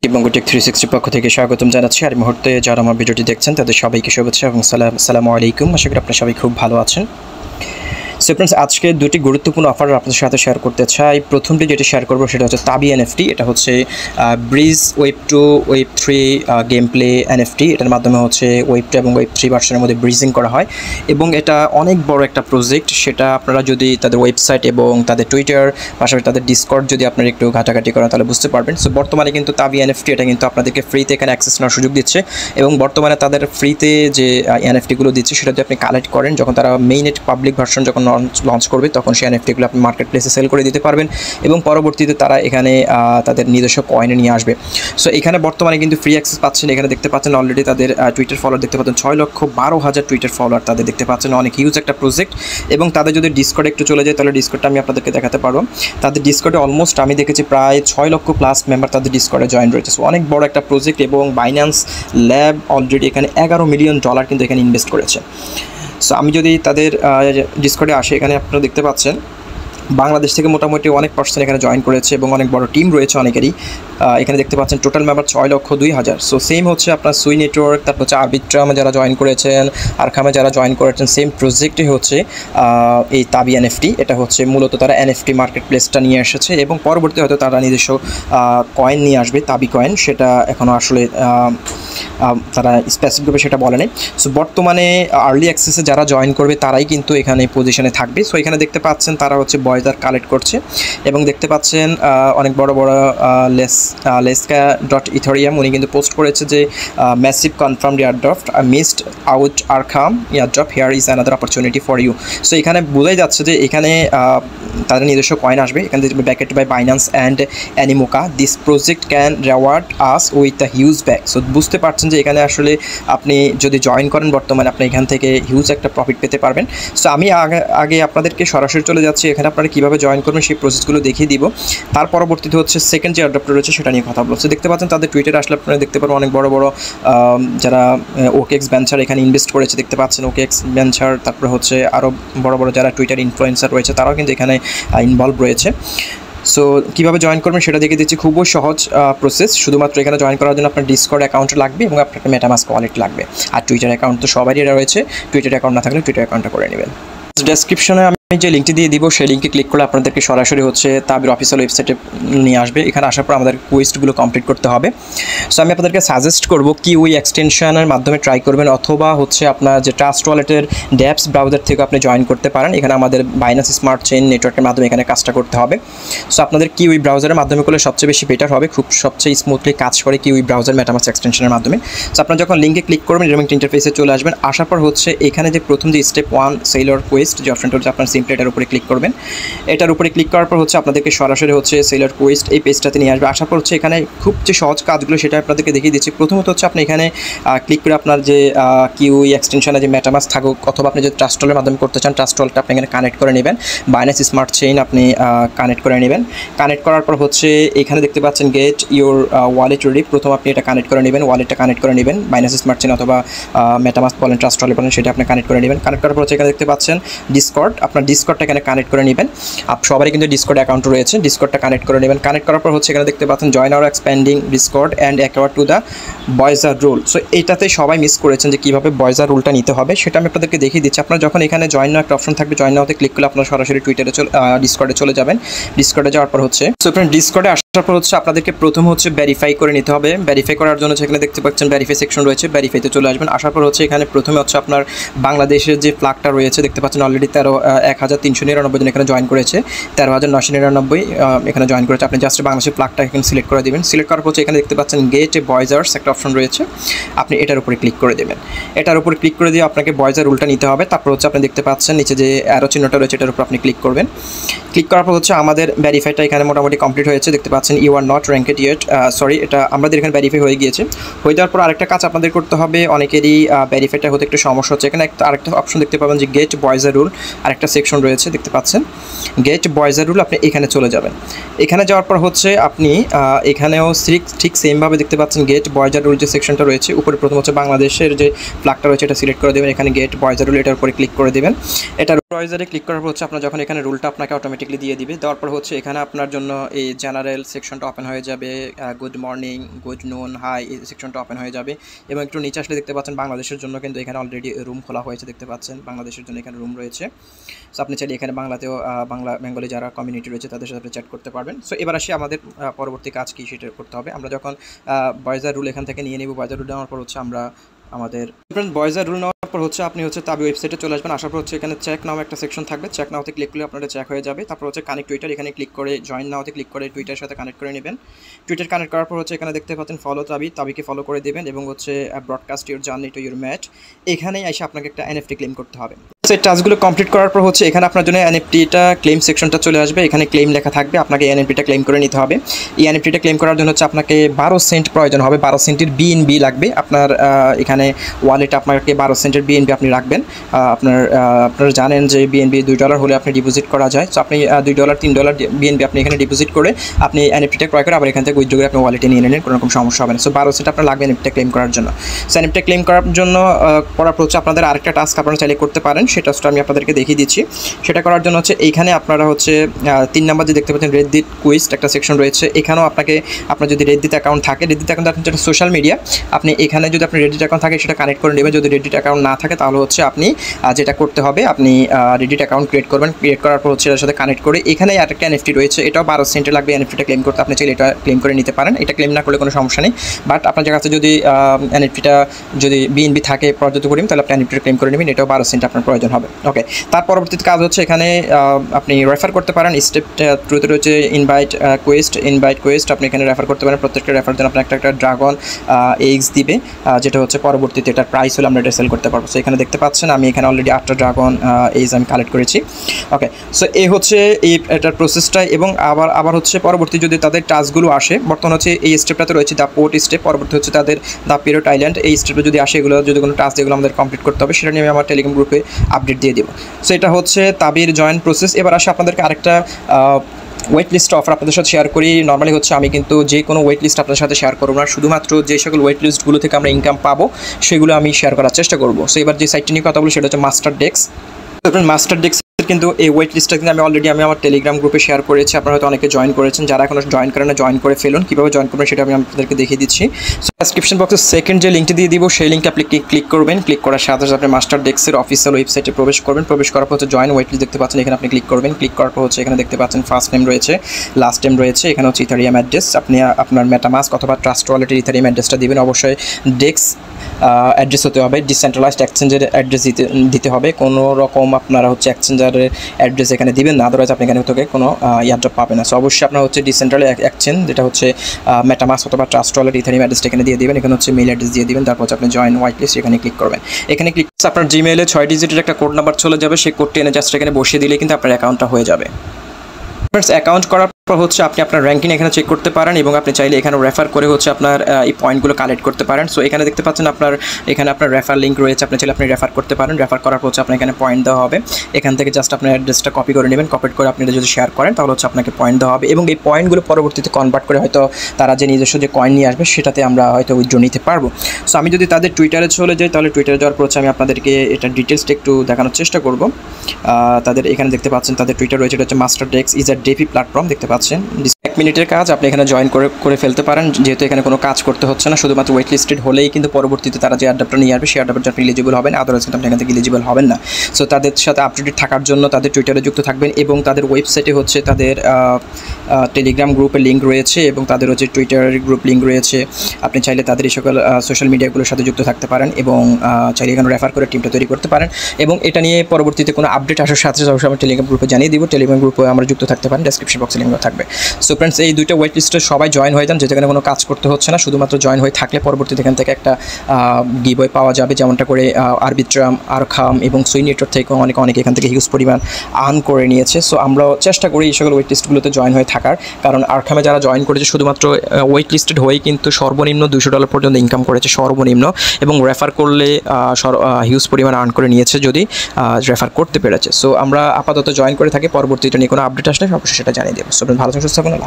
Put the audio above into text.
Take 360 পক্ষ থেকে স্বাগতম জানাচ্ছি। আর মুহূর্তে যারা আমার ভিডিওটি দেখছেন তাদের সবাইকে শুভেচ্ছা এবং আসসালামু আলাইকুম। আশা করি আপনারা সবাই খুব ভালো আছেন। সো ফ্রেন্ডস, আজকে দুটি গুরুত্বপূর্ণ অফার আপনাদের সাথে শেয়ার করতে চাই। প্রথমটি যেটি শেয়ার করবো সেটা হচ্ছে তাবি NFT। এটা হচ্ছে bridge web 2 web 3 game play NFT। এটার মাধ্যমে হচ্ছে ওয়েব 2 এবং ওয়েব 3 ভার্সনের মধ্যে ব্রিজিং করা হয় এবং এটা অনেক বড় একটা প্রজেক্ট। সেটা আপনারা যদি তাদের ওয়েবসাইট এবং তাদের টুইটার পাশাপাশি তাদের ডিসকর্ড যদি আপনারা একটু ঘাটাঘাটি করেন তাহলে বুঝতে পারবেন। সো বর্তমানে কিন্তু তাবি NFT এটা কিন্তু আপনাদেরকে ফ্রিতে এখানে অ্যাক্সেস নেওয়ার সুযোগ দিচ্ছে এবং বর্তমানে তাদের ফ্রিতে যে NFTগুলো দিচ্ছে সেটা যদি আপনি কালেক্ট করেন, যখন তারা মেইনেট পাবলিক ভার্সন যখন লঞ্চ করবে তখন সেই NFTগুলো আপনি মার্কেট প্লেসে সেল করে দিতে পারবেন এবং পরবর্তীতে তারা এখানে তাদের নিজস্ব কয়েনে নিয়ে আসবে। সো এখানে বর্তমানে কিন্তু ফ্রি অ্যাক্সেস পাচ্ছেন। এখানে দেখতে পাচ্ছেন অলরেডি তাদের টুইটার ফলোয়ার দেখতে পাচ্ছেন 6,12,000 টুইটার ফলোয়ার তাদের দেখতে পাচ্ছেন। অনেক হিউজ একটা প্রজেক্ট। এবং তাদের যদি ডিসকর্ডে একটু চলে যায় তাহলে ডিসকর্ডটা আমি আপনাদেরকে দেখাতে পারবো। তাদের ডিসকর্ডে অলমোস্ট আমি দেখেছি প্রায় 6 লক্ষ প্লাস মেম্বার তাদের ডিসকর্ডে জয়েন রয়েছে। সো অনেক বড় একটা প্রজেক্ট এবং বাইন্যান্স ল্যাব অলরেডি এখানে $11 মিলিয়ন কিন্তু এখানে ইনভেস্ট করেছে। সো আমি যদি তাদের ডিসকর্ডে আসি, এখানে আপনারা দেখতে পাচ্ছেন বাংলাদেশ থেকে মোটামুটি অনেক পার্সন এখানে জয়েন করেছে এবং অনেক বড় টিম রয়েছে অনেকেরই। এখানে দেখতে পাচ্ছেন টোটাল মেম্বার 6,02,000। সো সেম হচ্ছে আপনার সুই নেটওয়ার্ক, তারপর হচ্ছে আরবিট্রামে যারা জয়েন করেছেন, আরখামে যারা জয়েন করেছেন, সেম প্রজেক্টই হচ্ছে এই তাবি NFT। এটা হচ্ছে মূলত তারা NFT মার্কেট প্লেসটা নিয়ে এসেছে এবং পরবর্তী হয়তো তারা নিজস্ব কয়েন নিয়ে আসবে, তাবি কয়েন। সেটা এখনও আসলে তারা স্পেসিফিকভাবে সেটা বলে নেই। সো বর্তমানে আর্লি অ্যাক্সেসে যারা জয়েন করবে তারাই কিন্তু এখানে পজিশনে থাকবে। সো এখানে দেখতে পাচ্ছেন তারা হচ্ছে বয়জার কালেক্ট করছে এবং দেখতে পাচ্ছেন অনেক বড় বড় leska.ethereum উনি কিন্তু পোস্ট করেছে যে massive confirmed airdrop missed out Arkham airdrop, here is another opportunity for you. So এখানে বোঝাই যাচ্ছে যে এখানে তাদের নিজস্ব কয়েন আসবে। এখানে backed by Binance and Animoca, this project can reward us with the huge back. So বুঝতে পারছেন যে এখানে আসলে আপনি যদি জয়েন করেন বর্তমানে আপনি এখান থেকে হিউজ একটা প্রফিট পেতে পারবেন। সো আমি আগে আপনাদেরকে সরাসরি চলে যাচ্ছি এখানে আপনারা কীভাবে জয়েন করবেন সেই প্রসেসগুলো দেখিয়ে দিব। তার পরবর্তীতে হচ্ছে সেকেন্ড যে এয়ারড্রপটা রয়েছে সেটা নিয়ে কথা বলছে। দেখতে পাচ্ছেন তাদের টুইটারে আসলে আপনারা দেখতে পারবেন অনেক বড় বড় যারা OKX ভেঞ্চার এখানে ইনভেস্ট করেছে। দেখতে পাচ্ছেন OKX ভেঞ্চার, তারপরে হচ্ছে আরও বড় বড় যারা টুইটার ইনফ্লুয়েন্সার রয়েছে তারাও কিন্তু এখানে ইনভলভ রয়েছে। সো কীভাবে জয়েন করবেন সেটা দেখে দিচ্ছি। খুবই সহজ প্রসেস। শুধুমাত্র এখানে জয়েন করার জন্য আপনার ডিসকর্ড অ্যাকাউন্ট লাগবে এবং আপনার মেটামাস্ক ওয়ালেট লাগবে। আর টুইটার অ্যাকাউন্ট তো সবারই রয়েছে, টুইটার অ্যাকাউন্ট না থাকলে টুইটার অ্যাকাউন্টটা করে নেবেন। ডেসক্রিপশনে আমি যে লিঙ্কটি দিয়ে দিব সেই লিঙ্কে ক্লিক করে আপনাদেরকে সরাসরি হচ্ছে তাবির অফিসিয়াল ওয়েবসাইটে নিয়ে আসবে। এখানে আসার পর আমাদের কুইজগুলো কমপ্লিট করতে হবে। সো আমি আপনাদেরকে সাজেস্ট করব কিউই এক্সটেনশনের মাধ্যমে ট্রাই করবেন অথবা হচ্ছে আপনার যে ট্রাস্ট ওয়ালেটের ড্যাপস ব্রাউজার থেকে আপনি জয়েন করতে পারেন। এখানে আমাদের বাইন্যান্স স্মার্ট চেইন নেটওয়ার্কের মাধ্যমে এখানে কাজটা করতে হবে। সো আপনাদের কিউই ব্রাউজারের মাধ্যমে করলে সবচেয়ে বেশি বেটার হবে, খুব সবচেয়ে স্মুথলি কাজ করে কিউই ব্রাউজার মেটামাস্ক এক্সটেনশনের মাধ্যমে। সো আপনারা যখন লিঙ্কে ক্লিক করবেন এরকম ইন্টারফেসে চলে আসবেন। আসার পর হচ্ছে এখানে যে প্রথম যে স্টেপ 1 সেলর কোয়েস্ট যে অপশনটা হচ্ছে আপনার সিম্পলি এটার উপরে ক্লিক করবেন। এটার উপরে ক্লিক করার পর হচ্ছে আপনাদেরকে সরাসরি হচ্ছে সেলার কোয়েস্ট এই পেজটাতে নিয়ে আসবে। আসার পর হচ্ছে এখানে খুব যে সহজ কাজগুলো সেটা আপনাদেরকে দেখিয়ে দিচ্ছি। প্রথমত হচ্ছে আপনি এখানে ক্লিক করে আপনার যে কিউই এক্সটেনশনে যে মেটামাস্ক থাকুক অথবা আপনি যদি ট্রাস্ট ওয়ালের মাধ্যমে করতে চান ট্রাস্ট ওয়ালেটটা আপনি এখানে কানেক্ট করে নেবেন। বাইন্যান্স স্মার্ট চেইন আপনি কানেক্ট করে নেবেন। কানেক্ট করার পর হচ্ছে এখানে দেখতে পাচ্ছেন গেট ইউর ওয়ালেট রেডি। প্রথম আপনি এটা কানেক্ট করে নেবেন, ওয়ালেটটা কানেক্ট করে নেবেন। বাইন্যান্স স্মার্ট চেইন অথবা মেটামাস্ক বলেন, ট্রাস্ট ওয়ালেট বলেন, সেটা আপনি কানেক্ট করে নেবেন। কানেক্ট করার পর হচ্ছে এখানে দেখতে পাচ্ছেন ডিসকর্ড, আপনার ডিসকর্ডটা এখানে কানেক্ট করে নেবেন। সবারই কিন্তু ডিসকর্ড অ্যাকাউন্ট রয়েছে, ডিসকর্ডটা কানেক্ট করে নেবেন। কানেক্ট করার পর হচ্ছে এখানে দেখতে পাচ্ছেন join our expanding Discord and acquired to the Voyager role. So এইটাতে সবাই মিস করেছেন যে কীভাবে বয়জার রুলটা নিতে হবে সেটা আমি আপনাদেরকে দেখিয়ে দিচ্ছি। আপনারা যখন এখানে জয়েন নাও একটা অপশন থাকবে, জয়েন নাওতে ক্লিক করলে আপনারা সরাসরি টুইটারে ডিসকর্ডে চলে যাবেন। ডিসকর্ডে যাওয়ার পর হচ্ছে সো ফ্রেন্ড ডিসকর্ডে আসার পর হচ্ছে আপনাদেরকে প্রথম হচ্ছে ভেরিফাই করে নিতে হবে। ভেরিফাই করার জন্য সেখানে দেখতে পাচ্ছেন ভেরিফাই সেকশন রয়েছে, ভেরিফাইতে চলে আসবেন। আসার পর হচ্ছে এখানে প্রথমে হচ্ছে আপনার বাংলাদেশের যে ফ্ল্যাগটা রয়েছে দেখতে পাচ্ছেন অলরেডি 13,399 জন এখানে জয়েন করেছে, 13,999 এখানে জয়েন করেছে। আপনি জাস্ট বাংলাদেশের ফ্ল্যাগটা এখানে সিলেক্ট করে দেবেন। সিলেক্ট করার পর এখানে দেখতে পাচ্ছেন গেট এ বয়জার্স একটা অপশন রয়েছে, আপনি এটার উপরে ক্লিক করে দেবেন। এটার উপরে ক্লিক করে দিয়ে আপনাকে বয়জার রুলটা নিতে হবে। তারপর হচ্ছে আপনি দেখতে পাচ্ছেন নিচে যে অ্যারো চিহ্নটা রয়েছে এটার উপর আপনি ক্লিক করবেন। ক্লিক করার পর হচ্ছে আমাদের ভেরিফাইটা এখানে মোটামুটি কমপ্লিট হয়েছে। দেখতে পাচ্ছেন you are not ranked yet, sorry এটা আমাদের এখানে ভেরিফাই হয়ে গিয়েছে। হয়ে যাওয়ার পর আরেকটা কাজ আপনাদের করতে হবে, অনেকেরই ভেরিফাইটা হতে একটু সমস্যা হচ্ছে। এখানে আরেকটা অপশন দেখতে পাবেন যে গেট বয়জার রুল, আরেকটা সেকশন সেকশন রয়েছে দেখতে পাচ্ছেন, গেট বয়েজার রুল, আপনি এখানে চলে যাবেন। এখানে যাওয়ার পর হচ্ছে আপনি এখানেও ঠিক সেমভাবে দেখতে পাচ্ছেন গেট বয়েজার রুল যে সেকশনটা রয়েছে, উপরে প্রথম হচ্ছে বাংলাদেশের যে ফ্ল্যাগটা রয়েছে এটা সিলেক্ট করে দেবেন, এখানে গেট বয়েজার রুল এটার উপরে ক্লিক করে দেবেন। এটা বয়েজারে ক্লিক করার পর হচ্ছে আপনার যখন এখানে রুলটা আপনাকে অটোমেটিকলি দিয়ে দিবে, দেওয়ার পর হচ্ছে এখানে আপনার জন্য এই জেনারেল সেকশনটা ওপেন হয়ে যাবে, good morning, good noon, hi, এই সেকশনটা ওপেন হয়ে যাবে। এবং একটু নিচে আসলে দেখতে পাচ্ছেন বাংলাদেশের জন্য কিন্তু এখানে অলরেডি রুম খোলা হয়েছে, দেখতে পাচ্ছেন বাংলাদেশের জন্য এখানে রুম রয়েছে। সো আপনি চাইলে এখানে বাংলাতেও বেঙ্গলি যারা কমিউনিটি রয়েছে তাদের সাথে আপনি চ্যাট করতে পারবেন। সো এবার আসি আমাদের পরবর্তী কাজ কী সেটা করতে হবে। আমরা যখন বয়েজার রুল এখান থেকে নিয়ে নেব, বয়েজার রুল নেওয়ার পর হচ্ছে আমরা আমাদের বয়েজার রুল নেওয়ার পর হচ্ছে আপনি হচ্ছে তাবি ওয়েবসাইটে চলে আসবেন। আসার পর হচ্ছে এখানে চেক নাও একটা সেকশন থাকবে, চেক নাওতে ক্লিক করলে আপনাদের চেক হয়ে যাবে। তারপর হচ্ছে কানেক্ট টুইটার, এখানে ক্লিক করে জয়েন নাওতে ক্লিক করে টুইটারের সাথে কানেক্ট করে নেবেন। টুইটার কানেক্ট করার পর হচ্ছে এখানে দেখতে পাচ্ছেন ফলো তাবি, তাবিকে ফলো করে দেবেন এবং হচ্ছে broadcast your journey to your mat, এখানেই এসে আপনাকে একটা এনএফটি ক্লেম করতে হবে। এই টাস্কগুলো কমপ্লিট করার পর হচ্ছে এখানে আপনার জন্য এনএফটিটা ক্লেম সেকশনটা চলে আসবে, এখানে ক্লেম লেখা থাকবে, আপনাকে এনএফটিটা ক্লেম করে নিতে হবে। এই এনএফটিটা ক্লেম করার জন্য হচ্ছে আপনাকে 12 সেন্ট প্রয়োজন হবে, 12 সেন্টের বিএনবি লাগবে আপনার এখানে ওয়ালেটে আপনাকে 12 সেন্টের বিএনবি আপনি রাখবেন। আপনারা জানেন যে বিএনবি $2 হলে আপনি ডিপোজিট করা যায়। সো আপনি $2 $3 বিএনবি আপনি এখানে ডিপোজিট করে আপনি এনএফটিটা ক্রয় করে আবার এখান থেকে উইথড্র করে আপনি ওয়ালেটে নিয়ে নেন, কোনো রকম সমস্যা হবে না। সো 12 সেন্ট আপনার লাগবে এনএফটিটা ক্লেম করার জন্য। সো এনএফটিটা ক্লেম করার জন্য করার পর হচ্ছে আপনাদের আরেকটা টাস্ক আপনারা চাইলে করতে পারেন, সেই টাস্কটা আমি আপনাদেরকে দেখিয়ে দিচ্ছি। সেটা করার জন্য হচ্ছে এইখানে আপনারা হচ্ছে 3 নাম্বার যে দেখতে পাচ্ছেন রেডিট কুইজ একটা সেকশন রয়েছে, এখানেও আপনার যদি রেডিট অ্যাকাউন্ট থাকে, রেডিট অ্যাকাউন্ট আপনার যেটা সোশ্যাল মিডিয়া, আপনি এখানে যদি আপনার রেডিট অ্যাকাউন্ট থাকে সেটা কানেক্ট করে নেবেন। যদি রেডিট অ্যাকাউন্ট না থাকে তাহলে হচ্ছে আপনি যেটা করতে হবে, আপনি রেডিট অ্যাকাউন্ট ক্রিয়েট করবেন, ক্রিয়েট করার পর হচ্ছে এর সাথে কানেক্ট করে এখানে আরেকটা এনএফটি রয়েছে, এটাও 12 সেন্টে লাগবে এনএফটিটা ক্লেম করতে, আপনি চাইলে এটা ক্লেম করে নিতে পারেন। এটা ক্লেম না করলে কোনো সমস্যা নেই, বাট আপনার কাছে যদি এনএফটিটা যদি বিএনবি থাকে পর্যাপ্ত পরিমাণ তাহলে আপনি এনএফটিটা ক্লেম করে নেবেন, এটাও 12 সেন্ট আপনার প্রয়োজন হবে। ওকে, তার পরবর্তীতে কাজ হচ্ছে এখানে আপনি রেফার করতে পারেন। স্টেপ ট্রুতে রয়েছে ইনভাইট কোয়েস্ট, আপনি এখানে রেফার করতে পারেন। প্রত্যেকটা রেফার জন্য আপনার একটা ড্রাগন এগস দিবে, যেটা হচ্ছে পরবর্তীতে এটার প্রাইস হলে আমরা এটা সেল করতে পারবো। সো এখানে দেখতে পাচ্ছেন আমি এখানে অলরেডি 8টা ড্রাগন এগস আমি কালেক্ট করেছি। ওকে, সো এই হচ্ছে এটার প্রসেসটা। এবং আবার হচ্ছে পরবর্তী যদি তাদের টাস্কগুলো আসে, বর্তমান হচ্ছে এই স্টেপটাতে রয়েছে দ্য পোর্ট স্টেপ, পরবর্তী হচ্ছে তাদের দ্য পিরিয়ড আইল্যান্ড, এই স্টেপে যদি আসে এগুলো যদি কোনো টাস্ক যেগুলো আমাদের কমপ্লিট করতে হবে সেটা নিয়ে আমি আমার টেলিগ্রাম গ্রুপে আপডেট দিয়ে দেবো। সো এটা হচ্ছে তাবির জয়েন প্রসেস। এবার আসে আপনাদেরকে আরেকটা ওয়েট লিস্ট অফার আপনাদের সাথে শেয়ার করি। নর্মালি হচ্ছে আমি কিন্তু যে কোনো ওয়েট লিস্ট আপনাদের সাথে শেয়ার করবো না, শুধুমাত্র যে সকল ওয়েট লিস্টগুলো থেকে আমরা ইনকাম পাবো সেগুলো আমি শেয়ার করার চেষ্টা করবো। সো এবার যে সাইটটি নিয়ে কথা বলি সেটা হচ্ছে মাস্টারডেক্স। মাস্টারডেক্স কিন্তু এই ওয়েট লিস্টটা কিন্তু আমি অলরেডি আমার টেলিগ্রাম গ্রুপে শেয়ার করেছি, আপনারা হয়তো অনেকে জয়েন করেছেন, যারা এখনো জয়েন করেন না জয়েন করে ফেলুন। কীভাবে জয়েন করবেন সেটা আমি আপনাদেরকে দেখিয়ে দিচ্ছি। সো ডেসক্রিপশন বক্সে সেকেন্ড যে লিঙ্কটি দিয়ে দিব সেই লিঙ্কে আপনি ক্লিক করবেন, ক্লিক করার সাথে সাথে আপনি মাস্টারডেক্সের অফিসিয়াল ওয়েবসাইটে প্রবেশ করবেন। প্রবেশ করার পর হচ্ছে জয়েন ওয়েট লিস্ট দেখতে পাচ্ছেন, এখানে আপনি ক্লিক করবেন। ক্লিক করার পর হচ্ছে এখানে দেখতে পাচ্ছেন ফার্স্ট নেম রয়েছে, লাস্ট নেম রয়েছে, এখানে হচ্ছে ইথারিয়াম অ্যাড্রেস, আপনি আপনার মেটামাস্ক অথবা ট্রাস্ট ওয়ালেটের ইথারিয়াম অ্যাড্রেসটা দিবেন। অবশ্যই ডেক্স অ্যাড্রেস হতে হবে, ডিসেন্ট্রালাইজড এক্সচেঞ্জের অ্যাড্রেস দিতে হবে, কোনো রকম আপনারা হচ্ছে এক্সচেঞ্জারের অ্যাড্রেস এখানে দিবেন না, আদারওয়াইজ আপনি এখানে থেকে কোনো এয়ারড্রপ পাবেন না। সো অবশ্যই আপনার হচ্ছে ডিসেন্ট্রাল এক্সচেঞ্জ যেটা হচ্ছে মেটামাস্ক অথবা ট্রাস্ট ওয়ালেট ইথারিয়াম অ্যাড্রেসটা এখানে দিয়ে দিবেন, এখানে হচ্ছে মেইল অ্যাড্রেস দিয়ে দিবেন। তারপর হচ্ছে আপনি জয়েন হোয়াইট লিস্ট এখানে ক্লিক করবেন। এখানে ক্লিক আপনার জিমেইলে 6 ডিজিটের একটা কোড নাম্বার চলে যাবে, সেই কোডটি এনে জাস্ট এখানে বসিয়ে দিলে কিন্তু আপনার অ্যাকাউন্টটা হয়ে যাবে। অ্যাকাউন্ট করার পর হচ্ছে আপনি আপনার র্যাঙ্কিং এখানে চেক করতে পারেন এবং আপনি চাইলে এখানে রেফার করে হচ্ছে আপনার এই পয়েন্টগুলো কালেক্ট করতে পারেন। সো এখানে দেখতে পাচ্ছেন এখানে আপনার রেফার লিঙ্ক রয়েছে, আপনি চাইলে আপনি রেফার করতে পারেন। রেফার করার পর হচ্ছে আপনার এখানে পয়েন্ট দেওয়া হবে, এখান থেকে জাস্ট আপনার অ্যাড্রেসটা কপি করে নেবেন, কপি করে আপনি যদি শেয়ার করেন তাহলে হচ্ছে আপনাকে পয়েন্ট দেওয়া হবে এবং এই পয়েন্টগুলো পরবর্তীতে কনভার্ট করে হয়তো তারা যে নিজস্ব যে কয়েন নিয়ে আসবে সেটাতে আমরা হয়তো উইথড্র নিতে পারবো। সো আমি যদি তাদের টুইটারে চলে যাই তাহলে টুইটারে যাওয়ার পর হচ্ছে আমি আপনাদেরকে এটা ডিটেলসটা একটু দেখানোর চেষ্টা করব। তাদের এখানে দেখতে পাচ্ছেন তাদের টুইটার রয়েছে, এটা হচ্ছে Masterdex is a DeFi platform, দেখতে পাচ্ছেন 1 মিনিটের কাজ আপনি এখানে জয়েন করে ফেলতে পারেন, যেহেতু এখানে কোনো কাজ করতে হচ্ছে না, শুধুমাত্র ওয়েট লিস্টেড হলেই কিন্তু পরবর্তীতে তারা যে অ্যাডাপ্টার নিয়ে আসবে সেই অ্যাডাপ্টার আপনি এলিজিবল হবেন, আদারওয়াইজ কিন্তু আপনি এখান থেকে এলিজিবল হবেন না। সো তাদের সাথে আপডেটেড থাকার জন্য তাদের টুইটারে যুক্ত থাকবেন এবং তাদের ওয়েবসাইটে হচ্ছে তাদের টেলিগ্রাম গ্রুপের লিঙ্ক রয়েছে এবং তাদের হচ্ছে টুইটারের গ্রুপ লিঙ্ক রয়েছে, আপনি চাইলে তাদের এই সকল সোশ্যাল মিডিয়াগুলোর সাথে যুক্ত থাকতে পারেন এবং চাইলে এখানে রেফার করে টিমটা তৈরি করতে পারেন এবং এটা নিয়ে পরবর্তীতে কোনো আপডেট আসার সাথে সাথে আমি টেলিগ্রাম গ্রুপে জানিয়ে দিব। টেলিগ্রাম গ্রুপে আমরা যুক্ত থাকতে পারেন, ডেসক্রিপশন বক্সে লিঙ্ক থাকবে। সো সো ফ্রেন্ডস এই দুইটা ওয়েট লিস্টে সবাই জয়েন হয়ে যান, যেখানে কোনো কাজ করতে হচ্ছে না, শুধুমাত্র জয়েন হয়ে থাকলে পরবর্তীতে এখান থেকে একটা গিভওয়ে পাওয়া যাবে, যেমনটা করে আরবিট্রাম, আরখাম এবং সুই নেটওয়ার্ক থেকে অনেকে এখান থেকে হিউজ পরিমাণ আর্ন করে নিয়েছে। সো আমরাও চেষ্টা করি এই সকল ওয়েট লিস্টগুলোতে জয়েন হয়ে থাকার, কারণ আরখামে যারা জয়েন করেছে শুধুমাত্র ওয়েট লিস্টেড হয়েই কিন্তু সর্বনিম্ন $200 পর্যন্ত ইনকাম করেছে সর্বনিম্ন, এবং রেফার করলে হিউজ পরিমাণ আর্ন করে নিয়েছে যদি রেফার করতে পেরেছে। সো আমরা আপাতত জয়েন করে থাকি, পরবর্তীটা নিয়ে কোনো আপডেট আসলে অবশ্যই সেটা জানিয়ে দেবো। সো ভালো থাকুন, সুস্থ থাকুন।